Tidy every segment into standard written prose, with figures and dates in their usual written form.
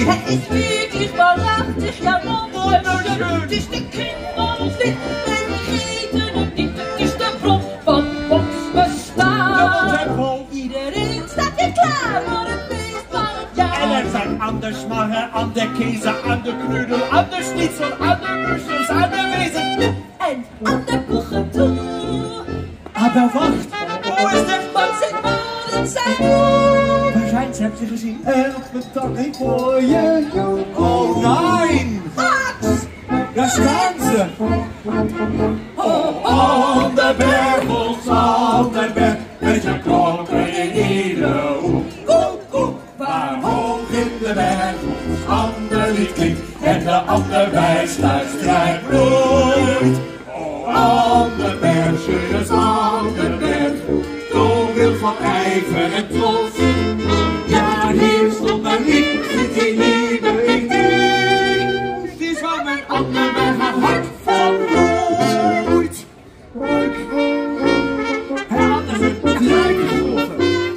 Es ist wirklich wahrhaftig, ja, das ist der Kinderlied, wenn Kreten und nicht, das ist der Prof van Boxbestaan. Iedereen staat weer klaar voor het feestmaal, ja. En er zijn aan de smarren, aan de kezen, aan de knudel, aan de schnitzel, aan de mussels, aan de wezen. En aan de koegen toe. Aber wacht, Hoe is het? Wat zijn woorden zijn? waar zijn ze? Heb je gezien? Elke dag een mooie jongen. Oh nee! Wat? Daar staan ze! Aan de berg, aan de berg, met je klokken in iedere hoek. Koek, koek, Waar hoog in de berg ons ander lied klinkt en de ander bij sluitstrijd bloeit. Oh, aan de berg, zullen aan de berg, toon wil van ijver en trots. Ja, hier stond een lied, zit in lieve in het is waar mijn ander berg haar hart van bloeit. Hij had dus een kleine getroffen.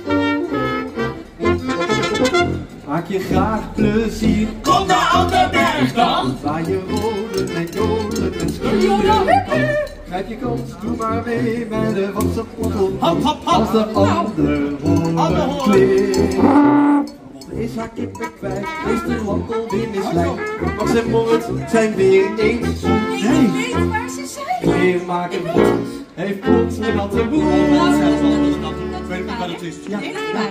Maak je graag plezier. Kom naar Anderberg dan! Waar je rollen en jolen en schudden. Grijp je kans, doe maar mee bij de wassenpottel. Hop, hop, hop! Als de ander horen klinkt. Is haar kippen kwijt, is de lamp alweer misleid. Want zijn moord zijn weer ineens zoet. ik weet waar ze zijn. Kleermaker Bot heeft plots een natte boel. Ja, zelfs al is dat. Ik weet niet wat het is. Ja.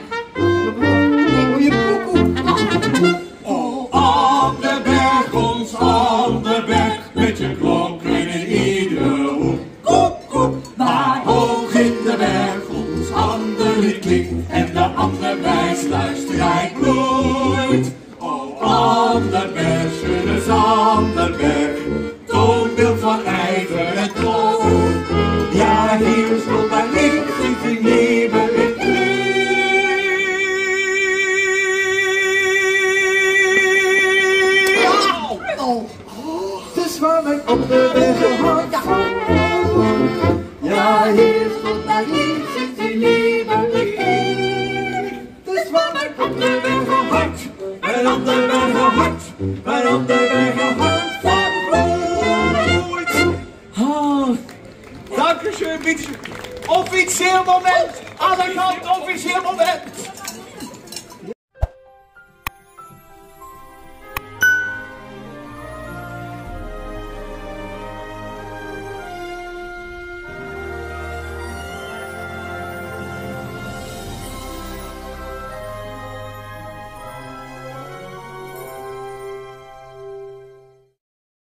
Oh, aan de berg, ons aan de berg, met je klokken in iedere hoek. Koek, koek, waar hoog in de berg ons ander lied klinkt en de ander bij sluisterij bloeit. Oh, aan de berg, zullen aan de berg, toonbeeld van ijver en trots. Ja, hier stond mijn licht, ik lieve in dus waar mijn ander berg hart van. Ja, hier stond mijn licht, ik lieve in. Dus waar mijn ander berg hart, mijn ander berg hart, mijn ander berg hart van bloeit. Oh, dank u, bitteschön. Officieel moment, aan de kant, officieel moment.